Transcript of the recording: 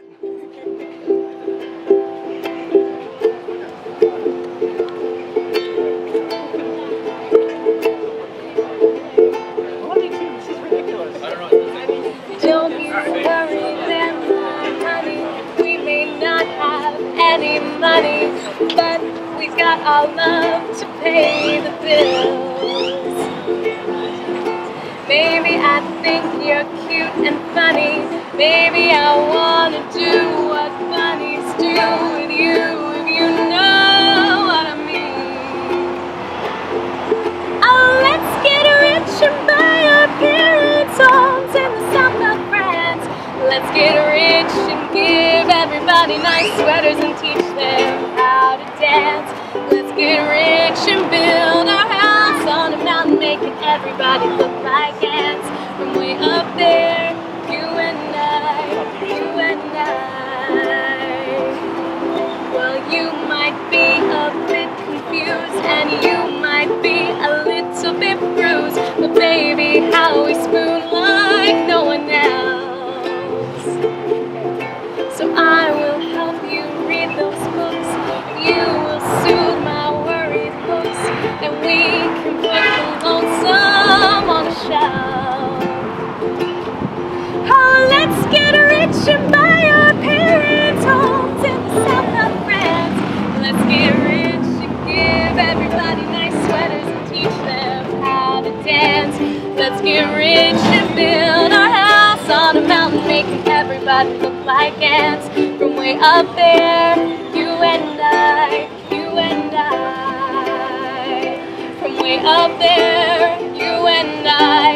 Don't you worry then, my honey. We may not have any money, but we've got our love to pay the bills. Maybe I think you're cute and funny. Maybe I wanna do what bunnies do with you, if you know what I mean. Oh, let's get rich and buy our parents' homes in the south of France. Let's get rich and give everybody nice sweaters and teach them how to dance. Let's get rich and build our house on a mountain, making everybody look like ants. From way up there, you and I, you and I. Well, you might be a bit confused and you might be a little bit bruised, but baby, how we spoon like no one else. So I will help you read those books, you will soothe my worried looks, and we can put the lonesome on a shelf. Oh, let's get rich and buy our parents' homes in the south of France. Let's get rich and give everybody nice sweaters and teach them how to dance. Let's get rich and build our house on a mountain, making everybody look like ants. From way up there, you and I, you and I. From way up there, you and I.